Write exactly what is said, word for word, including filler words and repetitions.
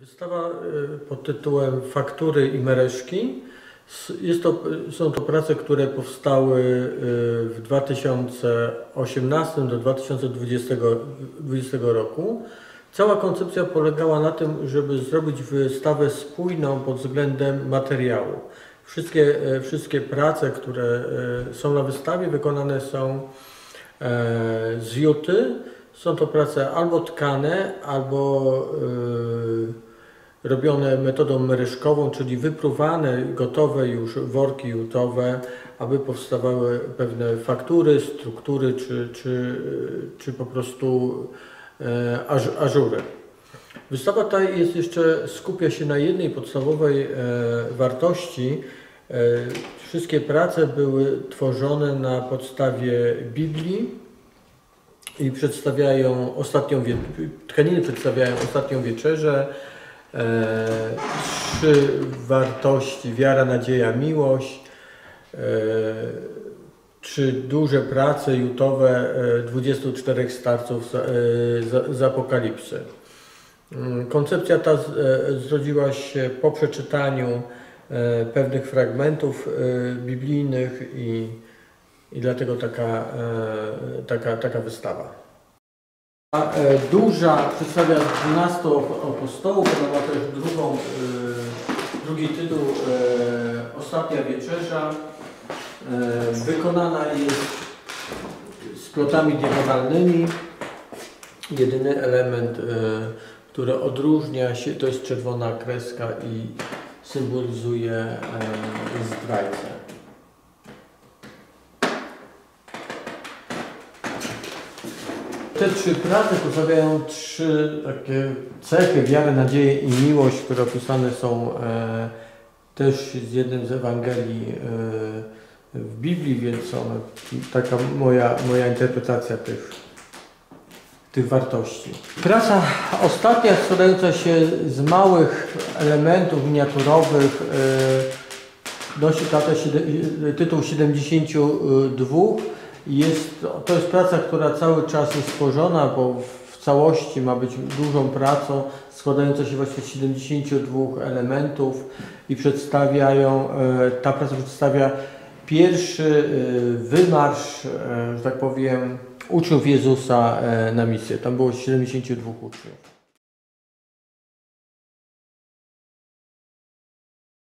Wystawa pod tytułem Faktury i mereszki. Jest to, są to prace, które powstały w dwa tysiące osiemnastym do dwa tysiące dwudziestego roku. Cała koncepcja polegała na tym, żeby zrobić wystawę spójną pod względem materiału. Wszystkie, wszystkie prace, które są na wystawie, wykonane są z juty. Są to prace albo tkane, albo yy, robione metodą mereszkową, czyli wypruwane, gotowe już worki jutowe, aby powstawały pewne faktury, struktury, czy, czy, czy po prostu yy, aż, ażury. Wystawa ta jest jeszcze, skupia się na jednej podstawowej yy, wartości. Yy, wszystkie prace były tworzone na podstawie Biblii i przedstawiają ostatnią, tkaniny przedstawiają ostatnią wieczerzę, e, trzy wartości: wiara, nadzieja, miłość, e, trzy duże prace jutowe e, dwudziestu czterech starców z, e, z, z Apokalipsy. Koncepcja ta z, e, zrodziła się po przeczytaniu e, pewnych fragmentów e, biblijnych i I dlatego taka, e, taka, taka wystawa. A, e, duża przedstawia dwunastu apostołów, ona ma też drugą, e, drugi tytuł e, Ostatnia wieczerza. E, wykonana jest splotami diagonalnymi. Jedyny element, e, który odróżnia się, to jest czerwona kreska i symbolizuje e, zdrajcę. Te trzy prace przedstawiają trzy takie cechy: wiarę, nadzieję i miłość, które opisane są e, też z jednym z Ewangelii e, w Biblii, więc one, taka moja, moja interpretacja tych, tych wartości. Praca ostatnia, składająca się z małych elementów miniaturowych, e, nosi tytuł siedemdziesięciu dwóch. Jest, to jest praca, która cały czas jest stworzona, bo w całości ma być dużą pracą, składającą się właśnie z siedemdziesięciu dwóch elementów i przedstawiają, ta praca przedstawia pierwszy wymarsz, że tak powiem, uczniów Jezusa na misję. Tam było siedemdziesięciu dwóch uczniów.